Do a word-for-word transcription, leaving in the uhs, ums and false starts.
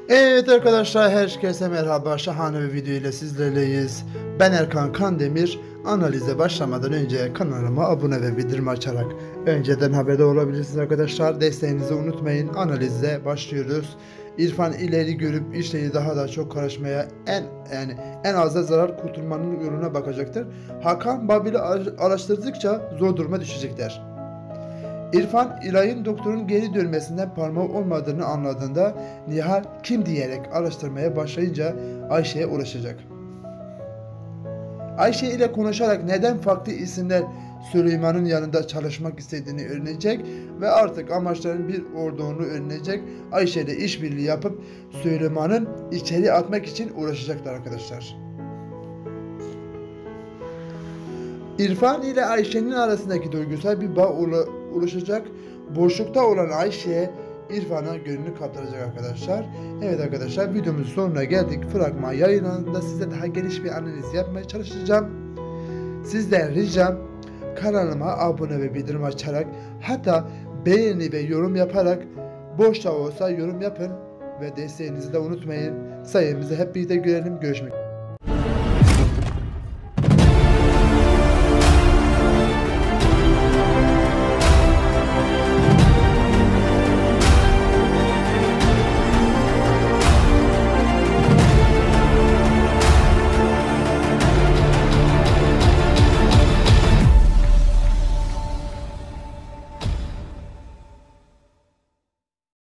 Evet arkadaşlar, herkese merhaba. Şahane bir video ile sizlerleyiz. Ben Erkan Kandemir. Analize başlamadan önce kanalıma abone ve bildirim açarak önceden haberdar olabilirsiniz arkadaşlar. Desteğinizi unutmayın. Analize başlıyoruz. İrfan ileri görüp işleri daha da çok karışmaya en yani en aza zarar kurtulmanın yoluna bakacaktır. Hakan Babil'i araştırdıkça zor duruma düşecekler. İrfan, İlay'ın doktorun geri dönmesinden parmağı olmadığını anladığında Nihal kim diyerek araştırmaya başlayınca Ayşe'ye ulaşacak. Ayşe ile konuşarak neden farklı isimler Süleyman'ın yanında çalışmak istediğini öğrenecek ve artık amaçların bir olduğunu öğrenecek. Ayşe ile işbirliği yapıp Süleyman'ın içeri atmak için uğraşacaklar arkadaşlar. İrfan ile Ayşe'nin arasındaki duygusal bir bağ oluşacak. Boşlukta olan Ayşe İrfan'a gönlünü kaptıracak arkadaşlar. Evet arkadaşlar, videomuzun sonuna geldik. Fragman yayınlandığında size daha geniş bir analiz yapmaya çalışacağım. Sizden ricam kanalıma abone ve bildirim açarak, hatta beğeni ve yorum yaparak, boş da olsa yorum yapın ve desteğinizi de unutmayın. Sayımızı hep birlikte görelim. Görüşmek üzere.